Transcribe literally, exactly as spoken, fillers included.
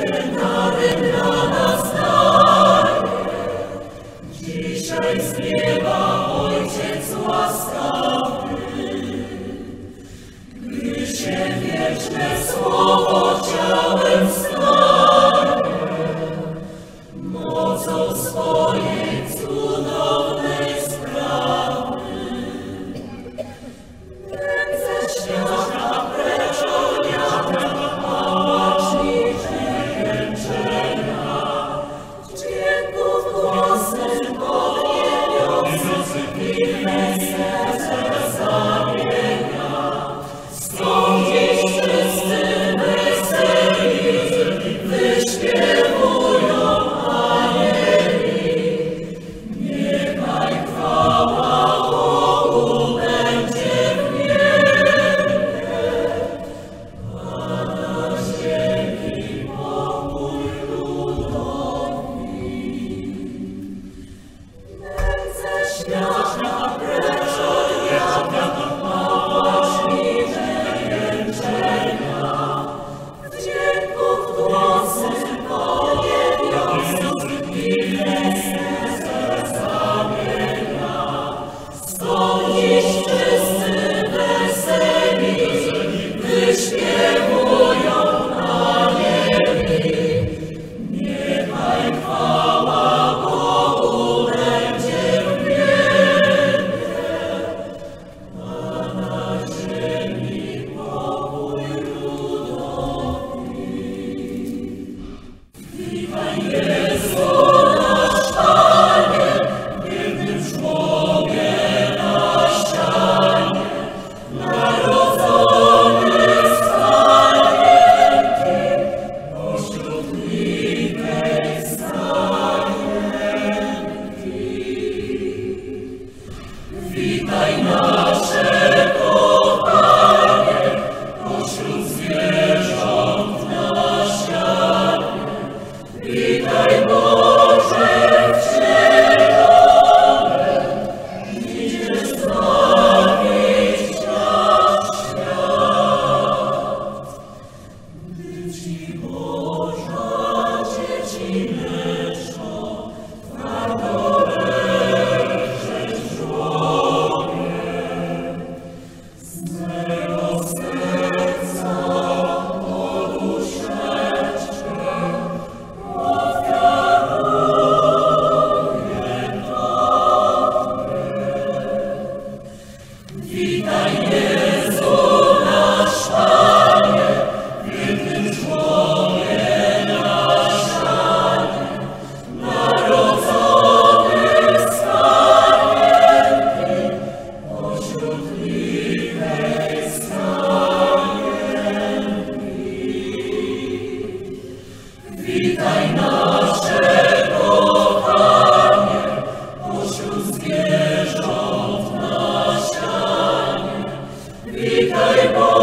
Dzisiaj z nieba Ojciec łaskawy, gdy się wieczne słowo ciałem stanie, mocą swojej cudownej sprawy. Ręce świata precz od wiatra, pałacznicze jęczenia, dźwięków głosem podniebionych inne serce zamienia. Stąd dziś wszyscy weseli wyśpiewują anieli. Niechaj chwała Bogu będzie w niebie, a na ziemi pokój ludowi. Ręce świata precz od wiatra, pałacznicze jęczenia, dźwięków głosem podniebionych inne serce zamienia. Stąd dziś wszyscy weseli wyśpiewują anieli. Niechaj chwała Bogu będzie w niebie, a na ziemi pokój ludowi. Witaj Jezu, nasz Panie, biednym człowie na ścianie, narodzony z Panienki, pośród liwej stajenki. Witaj nasze kochanie, pośród zwierząt na ścianie. Witaj Boże wcielony, idziesz zbawić nasz świat. Gdy Ci Boża dziecineczko, twardo leżeć w żłobie, z mego serca poduszeczkę witaj Jezu, nasz Panie, biednym człowie na ścianie, narodzony z Panienki, pośród liwej stajenki. Witaj nasze kochanie, pośród zwierząt na ścianie. Witaj Boże